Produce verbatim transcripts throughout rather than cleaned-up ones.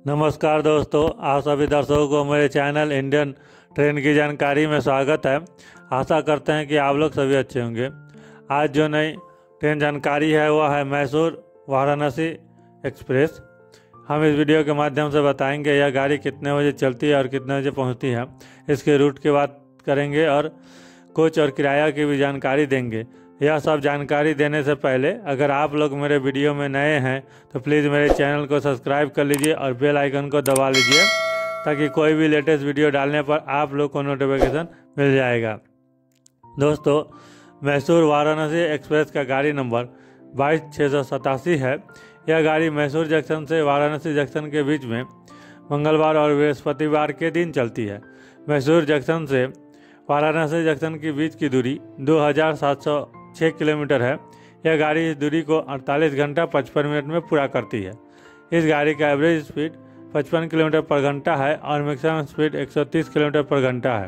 नमस्कार दोस्तों, आप सभी दर्शकों को मेरे चैनल इंडियन ट्रेन की जानकारी में स्वागत है। आशा करते हैं कि आप लोग सभी अच्छे होंगे। आज जो नई ट्रेन जानकारी है वह है मैसूर वाराणसी एक्सप्रेस। हम इस वीडियो के माध्यम से बताएंगे यह गाड़ी कितने बजे चलती है और कितने बजे पहुंचती है, इसके रूट की बात करेंगे और कोच और किराया की भी जानकारी देंगे। यह सब जानकारी देने से पहले अगर आप लोग मेरे वीडियो में नए हैं तो प्लीज़ मेरे चैनल को सब्सक्राइब कर लीजिए और बेल आइकन को दबा लीजिए ताकि कोई भी लेटेस्ट वीडियो डालने पर आप लोग को नोटिफिकेशन मिल जाएगा। दोस्तों, मैसूर वाराणसी एक्सप्रेस का गाड़ी नंबर बाईस छः सौ सतासी है। यह गाड़ी मैसूर जंक्शन से वाराणसी जंक्शन के बीच में मंगलवार और बृहस्पतिवार के दिन चलती है। मैसूर जंक्शन से वाराणसी जंक्शन के बीच की दूरी दो हज़ार सात सौ छः किलोमीटर है। यह गाड़ी इस दूरी को अड़तालीस घंटा पचपन मिनट में पूरा करती है। इस गाड़ी का एवरेज स्पीड पचपन किलोमीटर पर घंटा है और मैक्सिमम स्पीड एक सौ तीस किलोमीटर पर घंटा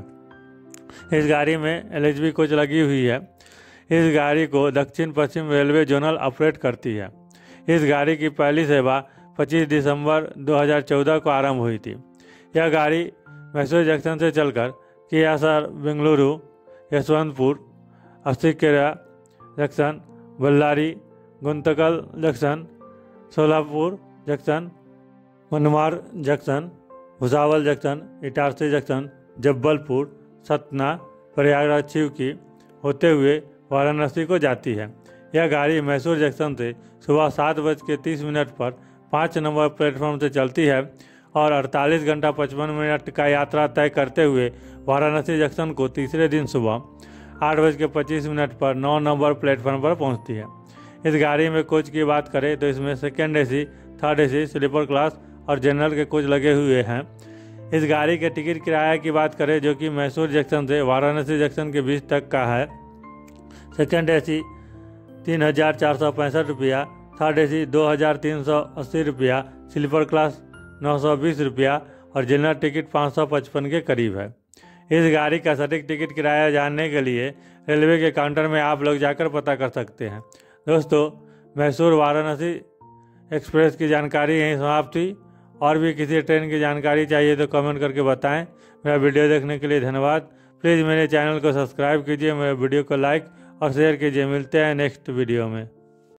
है। इस गाड़ी में एल एच बी कोच लगी हुई है। इस गाड़ी को दक्षिण पश्चिम रेलवे जोनल ऑपरेट करती है। इस गाड़ी की पहली सेवा पच्चीस दिसंबर दो हज़ार चौदह को आरंभ हुई थी। यह गाड़ी मैसूर जंक्शन से चलकर KSR Bengaluru, Yesvantpur, Arsikere junction, Ballari, Guntakal junction, Solapur junction, Manmad junction, Bhusawal junction, Itarsi junction, Jabalpur, Satna, Prayagraj Cheoki होते हुए वाराणसी को जाती है। यह गाड़ी मैसूर जंक्शन से सुबह सात बज के तीस मिनट पर पाँच नंबर प्लेटफॉर्म से चलती है और अड़तालीस घंटा पचपन मिनट का यात्रा तय करते हुए वाराणसी जंक्शन को तीसरे दिन सुबह आठ बज के पच्चीस मिनट पर नौ नंबर प्लेटफॉर्म पर पहुंचती है। इस गाड़ी में कोच की बात करें तो इसमें second AC, third AC, sleeper class और जनरल के कोच लगे हुए हैं। इस गाड़ी के टिकट किराया की बात करें जो कि मैसूर जंक्शन से वाराणसी जंक्शन के बीच तक का है। सेकेंड एसी तीन हज़ार चार सौ पैंसठ रुपया, थर्ड एसी दो हज़ार तीन सौ अस्सी रुपया, स्लीपर क्लास नौ सौ बीस रुपया और जनरल टिकट पाँच सौ पचपन के करीब है। इस गाड़ी का सटीक टिकट किराया जानने के लिए रेलवे के काउंटर में आप लोग जाकर पता कर सकते हैं। दोस्तों, मैसूर वाराणसी एक्सप्रेस की जानकारी यहीं समाप्त हुई। और भी किसी ट्रेन की जानकारी चाहिए तो कमेंट करके बताएं। मेरा वीडियो देखने के लिए धन्यवाद। प्लीज़ मेरे चैनल को सब्सक्राइब कीजिए, मेरे वीडियो को लाइक और शेयर कीजिए। मिलते हैं नेक्स्ट वीडियो में।